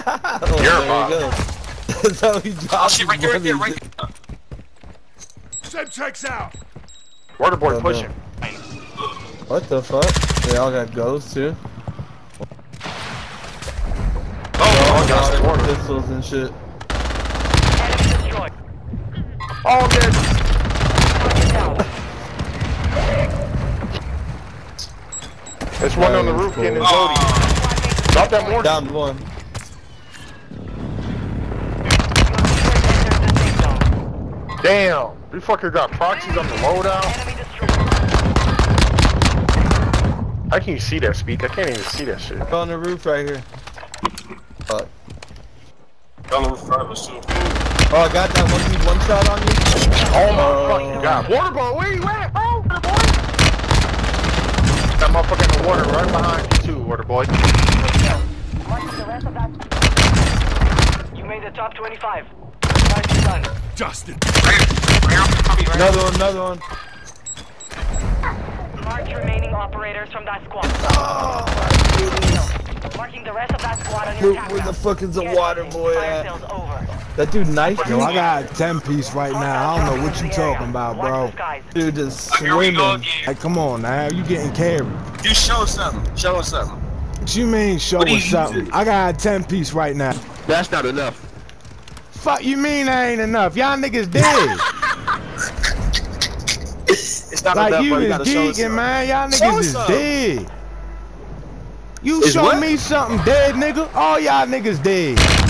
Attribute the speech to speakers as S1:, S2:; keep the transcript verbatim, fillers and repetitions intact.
S1: oh,
S2: You're
S1: there
S2: a bot.
S1: you go. That's how he dropped
S2: Oh shit, right there, right there, right there.
S3: Seb checks out.
S2: Water boy
S1: Oh,
S2: pushing.
S1: no. What the fuck? They all got ghosts too.
S2: Oh, oh gosh,
S1: they
S2: they water.
S1: pistols and shit.
S4: Enemy destroyed.
S2: Oh, I'm dead. There's one on the roof getting his loading. Drop that mortar.
S1: Down one.
S2: Damn. You fucker got proxies on the loadout.
S4: Enemy destroyed.
S2: How can you see that, Speak? I can't even see that shit.
S1: On the roof right here. Fuck.
S5: On the roof front of us too.
S1: Oh, I got that one dude one shot on you.
S2: Oh my
S1: Oh.
S2: fucking god. Water boy, where you at, bro? Water boy. That motherfucker in the water right behind you too, water boy.
S4: You made the top twenty-five. Nicely done.
S3: Dusted.
S1: Another one, another one.
S4: Mark remaining operators from that squad.
S1: Oh,
S4: Marking the rest of that squad on your
S1: where,
S4: attack
S1: where the
S4: map.
S1: fuck is the
S4: Get
S1: water
S4: moving.
S1: boy
S4: Fire
S1: at?
S4: sales over.
S1: That dude nice.
S6: Yo, I got a ten piece right now. I don't know what you talking about,
S4: Watch
S6: bro.
S4: the skies.
S1: Dude just
S5: Here we go
S1: swimming.
S5: again.
S6: Hey, come on now. You getting carried.
S5: You show us something. Show us something.
S6: What you mean show
S5: What do
S6: us
S5: you
S6: something?
S5: do?
S6: I got a ten piece right now.
S2: That's not enough.
S6: Fuck you mean that ain't enough? Y'all niggas dead.
S5: It's not
S6: Like
S5: enough,
S6: you
S5: bro. You
S6: is
S5: gotta show us
S6: geeking,
S5: something.
S6: man. Y'all
S5: Show
S6: niggas
S5: us
S6: is
S5: something.
S6: dead. You
S5: Is
S6: show
S5: what?
S6: me something dead, nigga. All y'all niggas dead.